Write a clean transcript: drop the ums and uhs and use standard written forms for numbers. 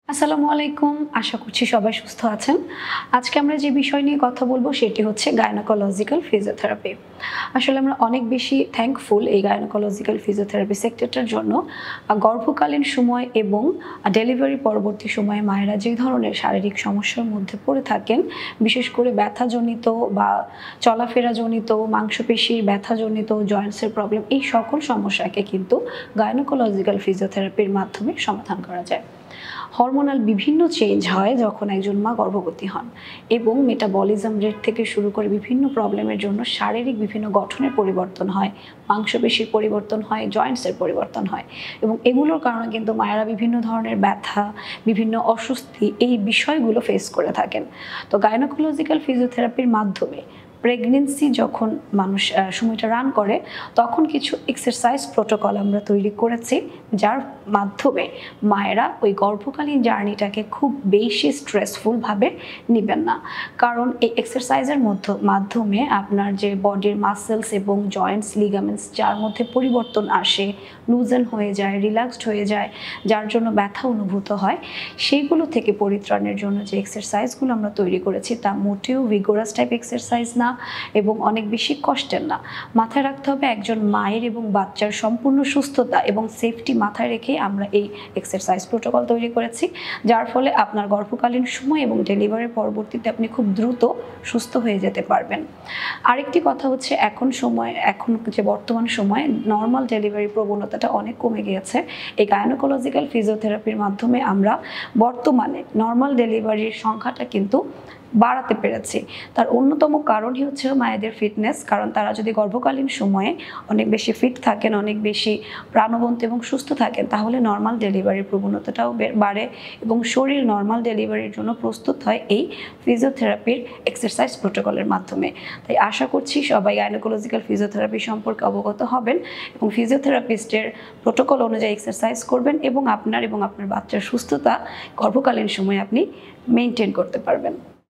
আসসালামু আলাইকুম, আশা করছি সবাই সুস্থ আছেন। আজকে আমরা যে বিষয় নিয়ে কথা বলবো সেটি হচ্ছে গাইনোকোলজিক্যাল ফিজিওথেরাপি। আসলে আমরা অনেক বেশি থ্যাঙ্কফুল এই গাইনোকোলজিক্যাল ফিজিওথেরাপি সেক্টরটার জন্য। গর্ভকালীন সময় এবং ডেলিভারি পরবর্তী সময়ে মায়েরা যে ধরনের শারীরিক সমস্যার মধ্যে পড়ে থাকেন, বিশেষ করে ব্যথাজনিত বা চলাফেরাজনিত, মাংসপেশির ব্যথাজনিত, জয়েন্টসের প্রবলেম, এই সকল সমস্যাকে কিন্তু গাইনোকোলজিক্যাল ফিজিওথেরাপির মাধ্যমে সমাধান করা যায়। হরমোনাল বিভিন্ন চেঞ্জ হয় যখন একজন মা গর্ভবতী হন এবং মেটাবলিজম রেট থেকে শুরু করে বিভিন্ন প্রবলেমের জন্য শারীরিক বিভিন্ন গঠনের পরিবর্তন হয়, মাংসপেশির পরিবর্তন হয়, জয়েন্টসের পরিবর্তন হয় এবং এগুলোর কারণে কিন্তু মায়েরা বিভিন্ন ধরনের ব্যথা, বিভিন্ন অস্বস্তি এই বিষয়গুলো ফেস করে থাকেন। তো গাইনোকোলজিক্যাল ফিজিওথেরাপির মাধ্যমে প্রেগনেন্সি যখন মানুষ সময়টা রান করে তখন কিছু এক্সারসাইজ প্রোটোকল আমরা তৈরি করেছি, যার মাধ্যমে মায়েরা ওই গর্ভকালীন জার্নিটাকে খুব বেশি স্ট্রেসফুলভাবে নেবেন না। কারণ এই এক্সারসাইজের মাধ্যমে আপনার যে বডির মাসেলস এবং জয়েন্টস, লিগামেন্টস যার মধ্যে পরিবর্তন আসে, লুজেন হয়ে যায়, রিল্যাক্সড হয়ে যায়, যার জন্য ব্যথা অনুভূত হয়, সেইগুলো থেকে পরিত্রাণের জন্য যে এক্সারসাইজগুলো আমরা তৈরি করেছি তা মোটেও ভিগোরাস টাইপ এক্সারসাইজ না এবং অনেক বেশি কষ্টের না। মাথায় রাখতে হবে একজন মায়ের এবং বাচ্চার সম্পূর্ণ সুস্থতা এবং সেফটি মাথায় রেখে আমরা এই এক্সারসাইজ প্রোটোকল তৈরি করেছি, যার ফলে আপনার গর্ভকালীন সময় এবং ডেলিভারির পরবর্তীতে আপনি খুব দ্রুত সুস্থ হয়ে যেতে পারবেন। আরেকটি কথা হচ্ছে এখন যে বর্তমান সময়ে নর্মাল ডেলিভারি প্রবণতাটা অনেক কমে গিয়েছে। এই গাইনোকোলজিক্যাল ফিজিওথেরাপির মাধ্যমে আমরা বর্তমানে নর্মাল ডেলিভারির সংখ্যাটা কিন্তু বাড়াতে পেরেছি। তার অন্যতম কারণই হচ্ছে মায়েদের ফিটনেস, কারণ তারা যদি গর্ভকালীন সময়ে অনেক বেশি ফিট থাকেন, অনেক বেশি প্রাণবন্ত এবং সুস্থ থাকেন, তাহলে নর্মাল ডেলিভারির প্রবণতাটাও বাড়ে এবং শরীর নর্মাল ডেলিভারির জন্য প্রস্তুত হয় এই ফিজিওথেরাপির এক্সারসাইজ প্রোটোকলের মাধ্যমে। তাই আশা করছি সবাই গাইনোকোলজিক্যাল ফিজিওথেরাপি সম্পর্কে অবগত হবেন এবং ফিজিওথেরাপিস্টের প্রোটোকল অনুযায়ী এক্সারসাইজ করবেন এবং আপনার বাচ্চার সুস্থতা গর্ভকালীন সময়ে আপনি মেনটেন করতে পারবেন।